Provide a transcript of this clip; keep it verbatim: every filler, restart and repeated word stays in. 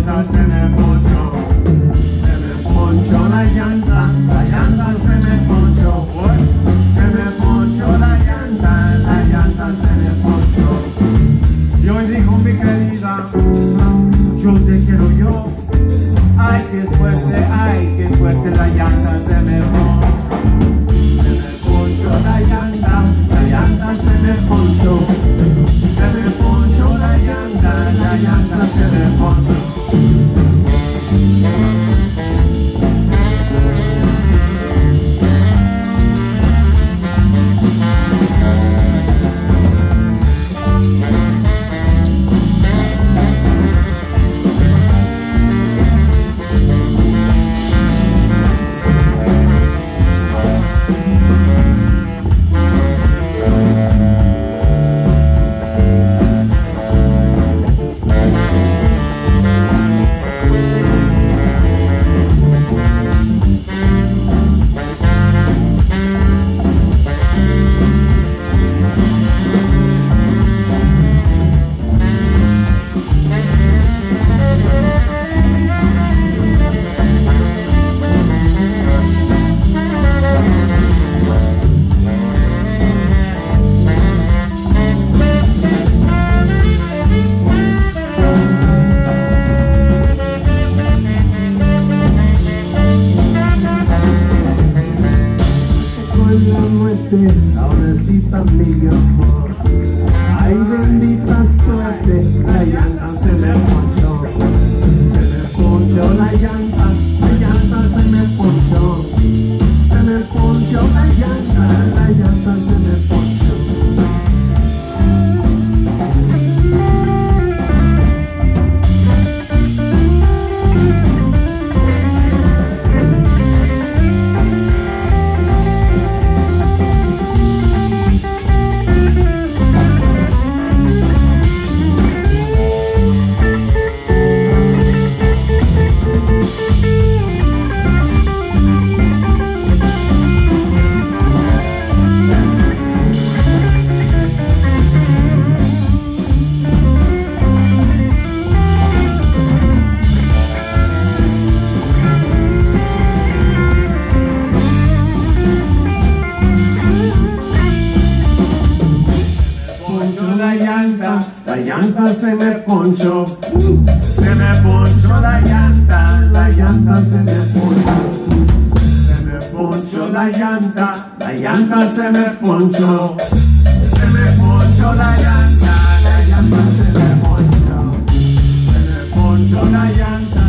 llanta se me ponchó, se me ponchó la llanta, la llanta se me ponchó, se me ponchó la llanta, la llanta se me ponchó. Y hoy dijo mi querida, yo te quiero yo, ay qué suerte, ay qué suerte, la llanta se me ponchó, se me ponchó la llanta, la llanta se me ponchó, se me ponchó la llanta, la llanta se me ponchó. Ahora sí también mi amor, ay bendita suerte, la llanta se me ponchó, se me ponchó la llanta, la llanta se me ponchó, se me ponchó la llanta, la llanta se me ponchó. La llanta, la llanta se me ponchó, se me ponchó la llanta, la llanta se me ponchó, se me ponchó la llanta, la llanta se me ponchó, se me ponchó la llanta, la llanta se me ponchó, se me ponchó la llanta.